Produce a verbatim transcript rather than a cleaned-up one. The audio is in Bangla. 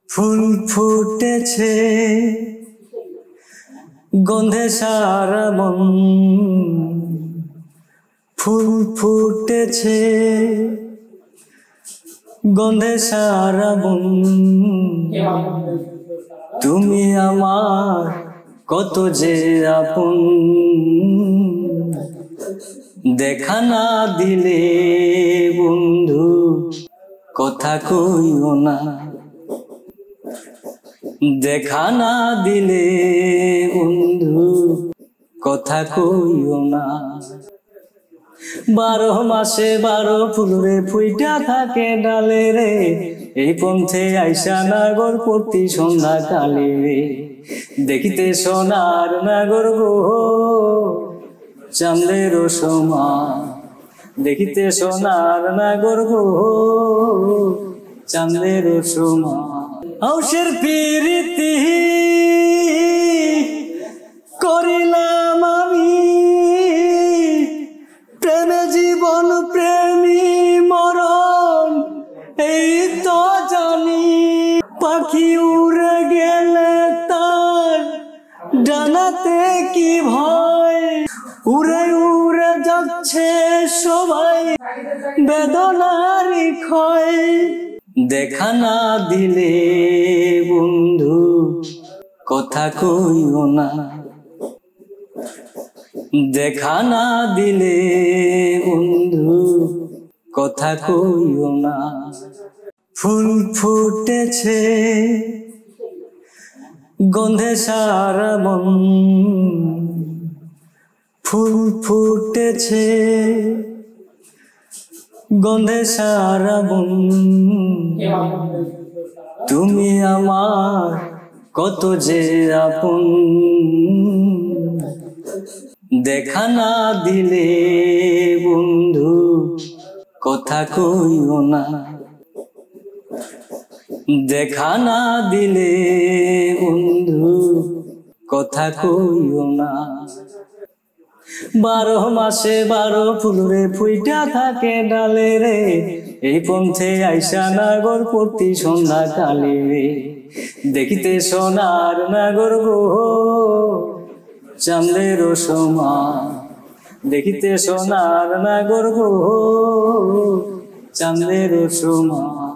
ফুল ফুটেছে গন্ধে সারা মন, ফুল ফুটেছে গন্ধে সারা মন। তুমি আমার কত যে আপন, দেখা না দিলে বন্ধু কথা কইও না, দেখা না দিলে বন্ধু কথা কইও না। বারো মাসে বারো ফুলরে ফুইটা থাকে ডালে রে, এই পন্থে আইসা নাগর প্রতি সন্ধ্যা কালে রে। দেখিতে সোনার নাগর গো চাঁদের সমান, দেখিতে সোনার নাগর গো চাঁদের সমান। ఔষের প্রীতি করিলাম আমি, প্রেমে জীবন প্রেমী মরণ এই তো জানি। পাখি উড়ে গেলে তার ডানাতে কি ভয়, উড়ে উড়ে যাচ্ছে সবাই বেদনারি ক্ষয়। দেখা না দিলে বন্ধু কথা কইও না, দেখা না দিলে বন্ধু কথা কইও না। ফুল ফুটেছে গন্ধে সারা মন, ফুল ফুটেছে গন্ধে সারা মন। তুমি আমার কত যে আপন, দেখা না দিলে বন্ধু কথা কইও না, দেখা না দিলে বন্ধু কথা কইও না। বারো মাসে বারো ফুলরে ফুইটা থাকে ডালে রে, এই পন্থে আইসা নাগর প্রতি সন্ধ্যা কালে রে। দেখিতে সোনার নাগর গো চাঁদের সমান, দেখিতে সোনার নাগর গো চাঁদের সমান।